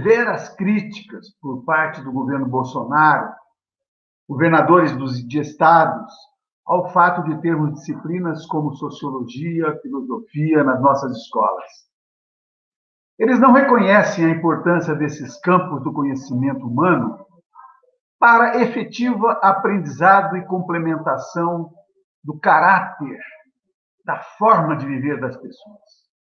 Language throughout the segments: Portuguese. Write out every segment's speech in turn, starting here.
severas críticas por parte do governo Bolsonaro, governadores de estados, ao fato de termos disciplinas como sociologia, filosofia nas nossas escolas. Eles não reconhecem a importância desses campos do conhecimento humano para efetiva aprendizado e complementação do caráter, da forma de viver das pessoas.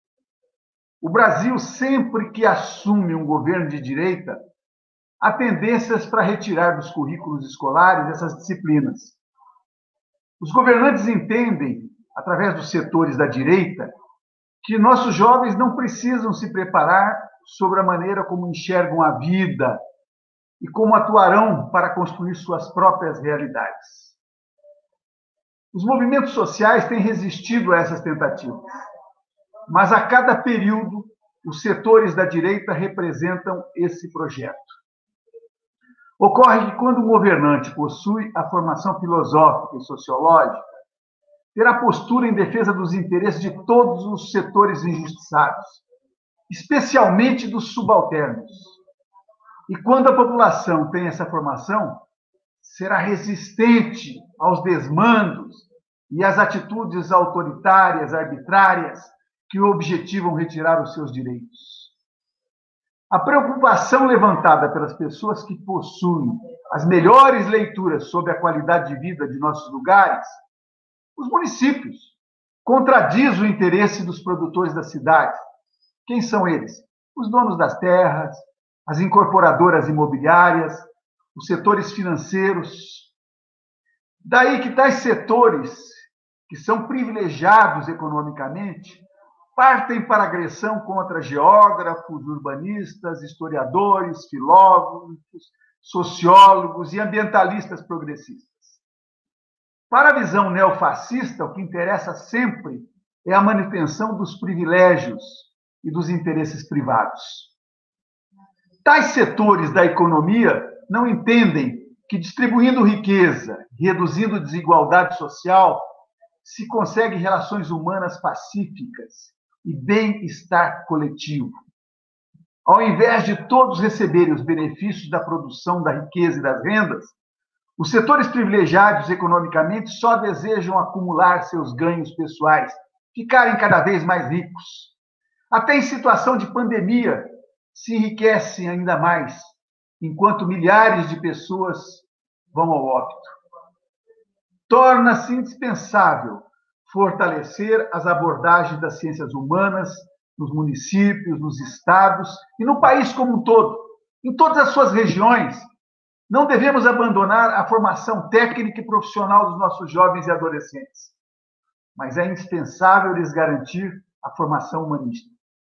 O Brasil, sempre que assume um governo de direita, há tendências para retirar dos currículos escolares essas disciplinas. Os governantes entendem, através dos setores da direita, que nossos jovens não precisam se preparar sobre a maneira como enxergam a vida e como atuarão para construir suas próprias realidades. Os movimentos sociais têm resistido a essas tentativas, mas a cada período os setores da direita representam esse projeto. Ocorre que quando um governante possui a formação filosófica e sociológica, terá postura em defesa dos interesses de todos os setores injustiçados, especialmente dos subalternos. E quando a população tem essa formação, será resistente aos desmandos e às atitudes autoritárias, arbitrárias, que objetivam retirar os seus direitos. A preocupação levantada pelas pessoas que possuem as melhores leituras sobre a qualidade de vida de nossos lugares, os municípios, contradiz o interesse dos produtores da cidade. Quem são eles? Os donos das terras, as incorporadoras imobiliárias, os setores financeiros. Daí que tais setores, que são privilegiados economicamente, partem para agressão contra geógrafos, urbanistas, historiadores, filósofos, sociólogos e ambientalistas progressistas. Para a visão neofascista, o que interessa sempre é a manutenção dos privilégios e dos interesses privados. Tais setores da economia não entendem que, distribuindo riqueza, reduzindo desigualdade social, se consegue relações humanas pacíficas e bem-estar coletivo. Ao invés de todos receberem os benefícios da produção da riqueza e das rendas, os setores privilegiados economicamente só desejam acumular seus ganhos pessoais, ficarem cada vez mais ricos. Até em situação de pandemia, se enriquecem ainda mais, enquanto milhares de pessoas vão ao óbito. Torna-se indispensável fortalecer as abordagens das ciências humanas nos municípios, nos estados e no país como um todo, em todas as suas regiões. Não devemos abandonar a formação técnica e profissional dos nossos jovens e adolescentes, mas é indispensável lhes garantir a formação humanística.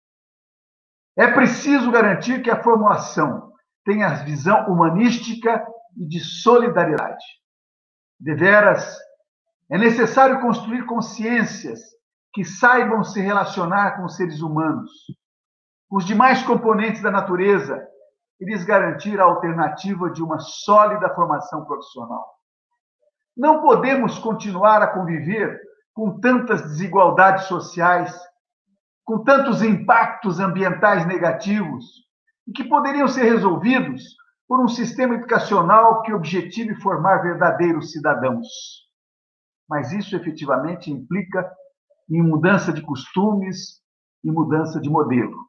É preciso garantir que a formação tenha a visão humanística e de solidariedade. Deveras, é necessário construir consciências que saibam se relacionar com os seres humanos, com os demais componentes da natureza, e lhes garantir a alternativa de uma sólida formação profissional. Não podemos continuar a conviver com tantas desigualdades sociais, com tantos impactos ambientais negativos, e que poderiam ser resolvidos por um sistema educacional que objetive formar verdadeiros cidadãos. Mas isso efetivamente implica em mudança de costumes e mudança de modelo.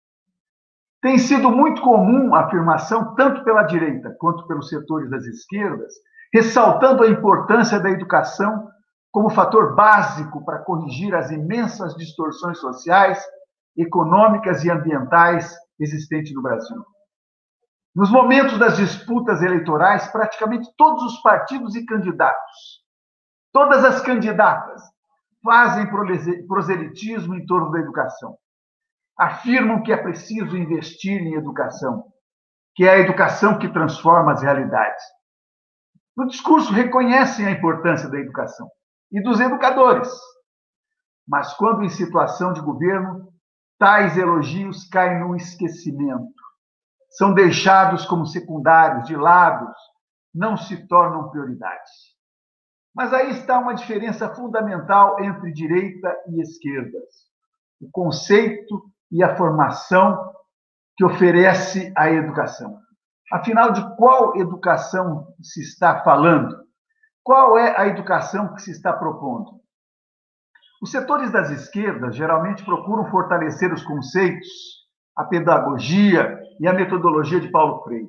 Tem sido muito comum a afirmação, tanto pela direita quanto pelos setores das esquerdas, ressaltando a importância da educação como fator básico para corrigir as imensas distorções sociais, econômicas e ambientais existentes no Brasil. Nos momentos das disputas eleitorais, praticamente todos os partidos e candidatos, todas as candidatas, fazem proselitismo em torno da educação. Afirmam que é preciso investir em educação, que é a educação que transforma as realidades. No discurso, reconhecem a importância da educação e dos educadores, mas quando em situação de governo, tais elogios caem no esquecimento, são deixados como secundários, de lado, não se tornam prioridade. Mas aí está uma diferença fundamental entre direita e esquerda. O conceito e a formação que oferece a educação. Afinal, de qual educação se está falando? Qual é a educação que se está propondo? Os setores das esquerdas geralmente procuram fortalecer os conceitos, a pedagogia e a metodologia de Paulo Freire.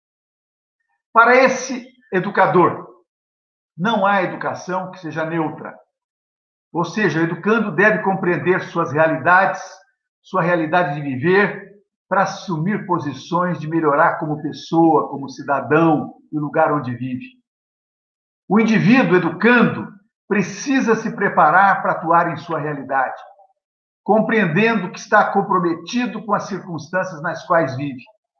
Para esse educador, não há educação que seja neutra. Ou seja, o educando deve compreender suas realidades, sua realidade de viver, para assumir posições de melhorar como pessoa, como cidadão, no lugar onde vive. O indivíduo educando precisa se preparar para atuar em sua realidade, compreendendo que está comprometido com as circunstâncias nas quais vive.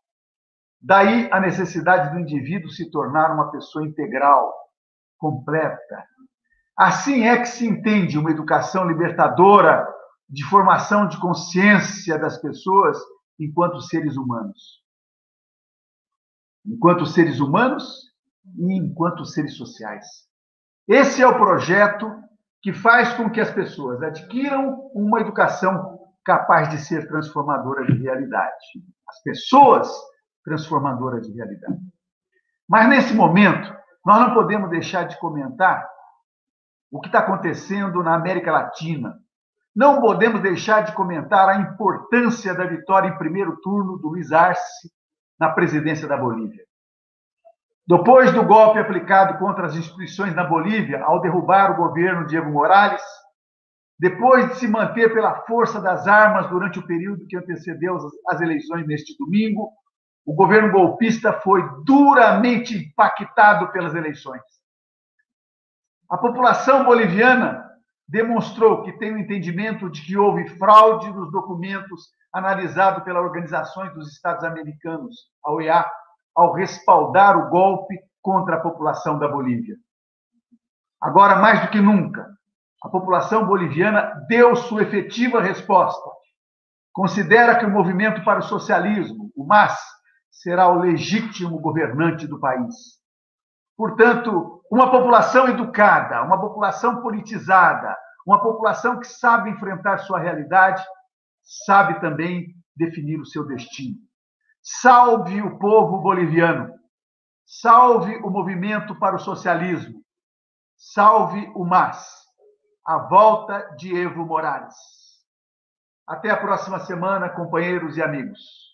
Daí a necessidade do indivíduo se tornar uma pessoa integral, completa. Assim é que se entende uma educação libertadora de formação de consciência das pessoas enquanto seres humanos. Enquanto seres humanos e enquanto seres sociais. Esse é o projeto que faz com que as pessoas adquiram uma educação capaz de ser transformadora de realidade. As pessoas transformadoras de realidade. Mas, nesse momento, nós não podemos deixar de comentar o que está acontecendo na América Latina. Não podemos deixar de comentar a importância da vitória em primeiro turno do Luiz Arce na presidência da Bolívia. Depois do golpe aplicado contra as instituições na Bolívia, ao derrubar o governo de Evo Morales, depois de se manter pela força das armas durante o período que antecedeu as eleições neste domingo, o governo golpista foi duramente impactado pelas eleições. A população boliviana demonstrou que tem o entendimento de que houve fraude nos documentos analisados pelas Organizações dos Estados Americanos, a OEA, ao respaldar o golpe contra a população da Bolívia. Agora, mais do que nunca, a população boliviana deu sua efetiva resposta. Considera que o Movimento para o Socialismo, o MAS, será o legítimo governante do país. Portanto, uma população educada, uma população politizada, uma população que sabe enfrentar sua realidade, sabe também definir o seu destino. Salve o povo boliviano, salve o Movimento para o Socialismo, salve o MAS, a volta de Evo Morales. Até a próxima semana, companheiros e amigos.